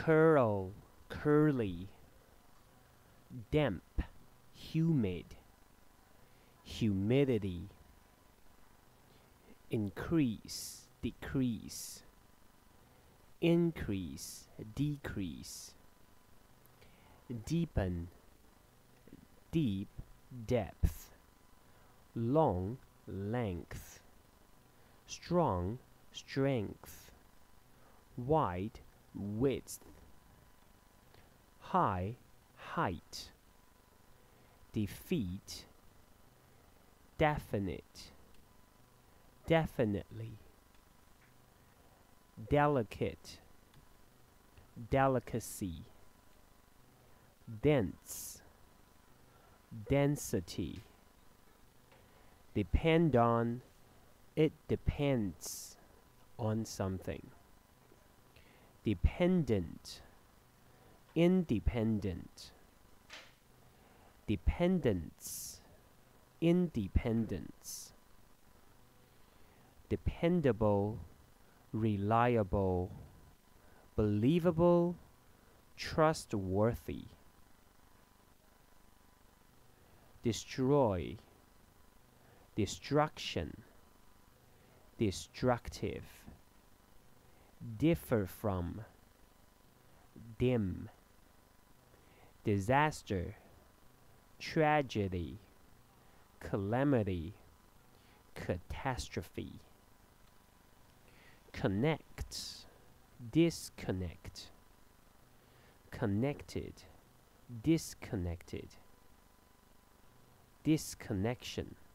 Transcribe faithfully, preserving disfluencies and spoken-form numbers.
curl, curly, damp, humid, humidity, increase, decrease, increase, decrease, deepen, deep, depth, long, length, strong, strength, wide, width, high, height, defeat, definite, definitely, delicate, delicacy, dense, density, depend on, it depends on something, dependent, independent, dependence, independence, dependable, reliable, believable, trustworthy, destroy, destruction, destructive, differ from, dim, disaster, tragedy, calamity, catastrophe, connect, disconnect, connected, disconnected, disconnection,